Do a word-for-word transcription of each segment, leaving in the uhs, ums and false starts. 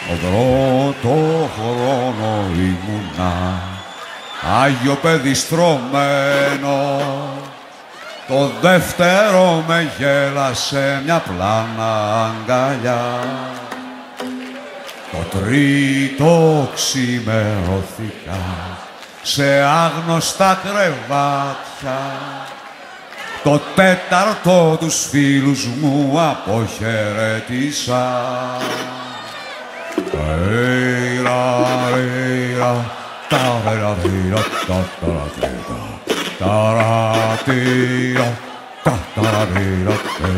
Ο πρώτο χρόνο ήμουνα Άγιο παιδί στρωμένο. Το δεύτερο με γέλασε μια πλάνα αγκαλιά. Το τρίτο ξημερώθηκα σε άγνωστα κρεβάτια. Το τέταρτο τους φίλους μου αποχαιρέτησα. Ρέιρα, ρέιρα, ταραραρήρα, ταταρατήρα, ταρατήρα, ταταρατήρα.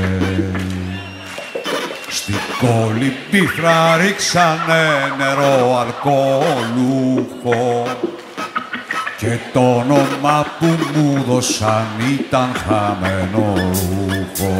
Στην κολυμπήθρα ρίξανε νερό αλκοολούχο και το όνομα που μου δώσαν ήταν χαμένο ρούχο.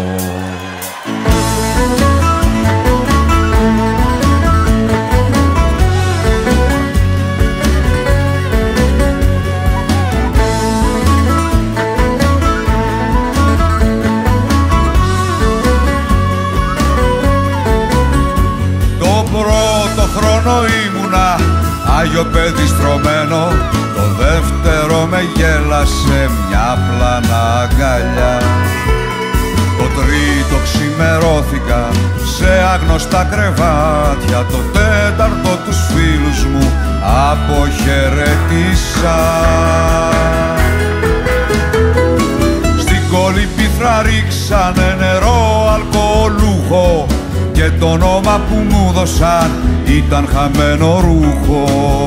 Ήμουνα Άγιο παιδί στρωμένο. Το δεύτερο με γέλασε μια πλάνα αγκαλιά. Το τρίτο ξημερώθηκα σε άγνωστα κρεβάτια. Το τέταρτο τους φίλους μου αποχαιρέτησα. Στην κολυμπήθρα ρίξανε νερό αλκοολούχο και το όνομα που μου δώσαν ήταν χαμένο ρούχο.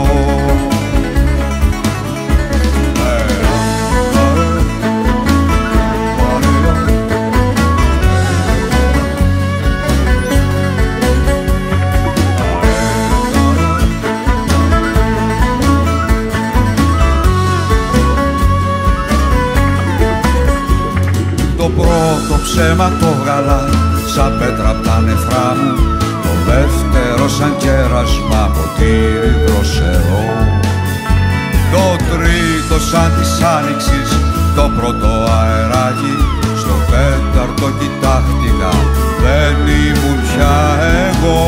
Το πρώτο ψέμα το βγάλα σαν πέτρα απ' τα νεφρά μου. Το δεύτερο σαν κέρασμα ποτήρι δροσερό. Το τρίτο σαν της άνοιξης το πρώτο αεράκι. Στο τέταρτο κοιτάχτηκα, δεν ήμουν πια εγώ.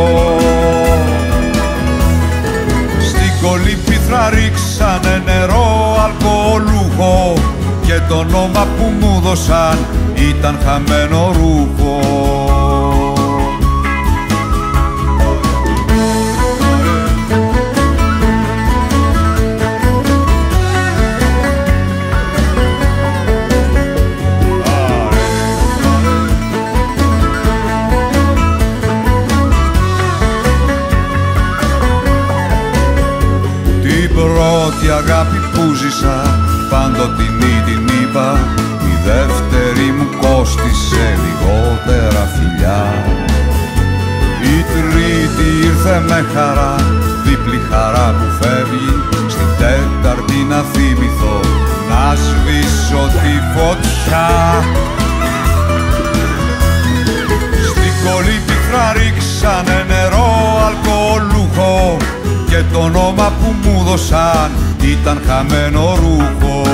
Στην κολυμπήθρα ρίξανε νερό αλκοολούχο και το όνομα που μου δώσαν ήταν χαμένο ρούχο. Την πρώτη αγάπη που ζήσα πάντοτινή την είπα. Η δεύτερη μου κόστισε λιγότερα φιλιά. Η τρίτη ήρθε με χαρά, δίπλη χαρά που φεύγει. Στην τέταρτη να θυμηθώ να σβήσω τη φωτιά. Στην κολυμπήθρα ρίξανε νερό αλκοολούχο και το όνομα που μου δώσαν ήταν χαμένο ρούχο.